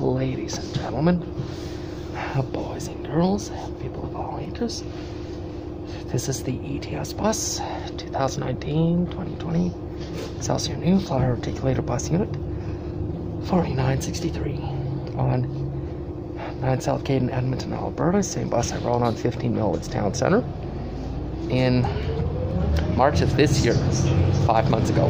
ladies and gentlemen, boys and girls, people of all ages. This is the ETS bus, 2019-2020 Excelsior New Flyer Articulator Bus Unit, 4963 on 9 Southgate in Edmonton, Alberta. Same bus I rode on 15 Millwoods Town Centre in March of this year, 5 months ago.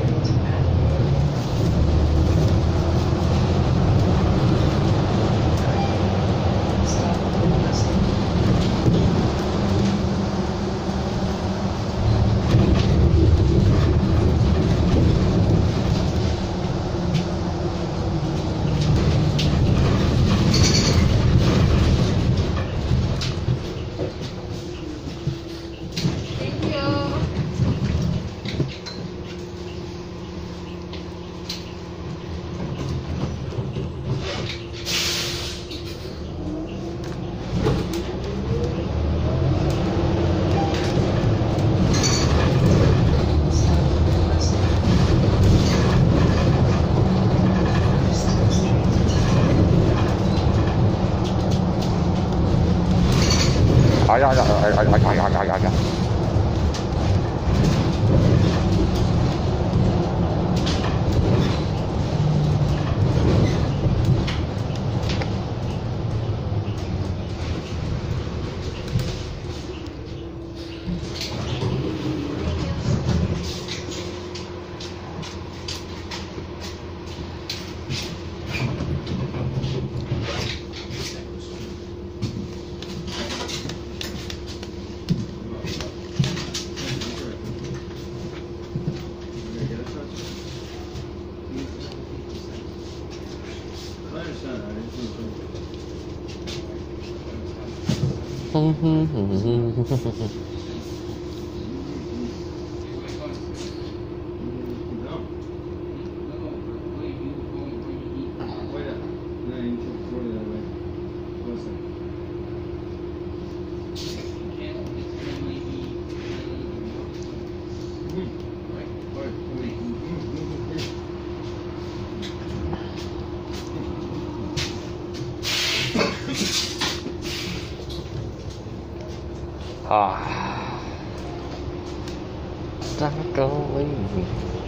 Not going.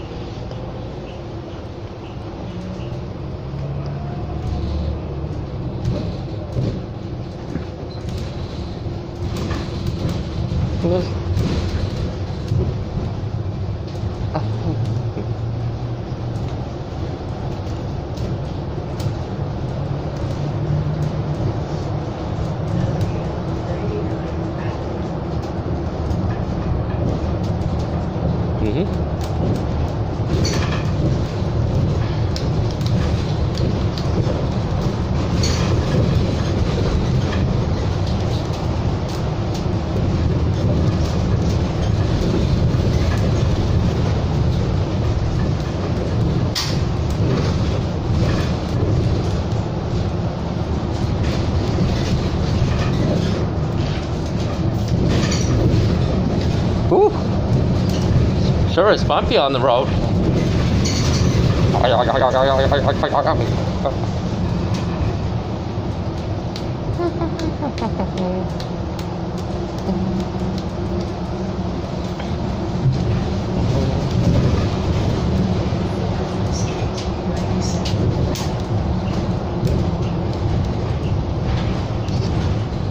Ooh, sure is bumpy on the road.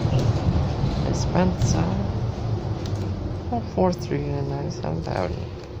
Dispenser 43997,000.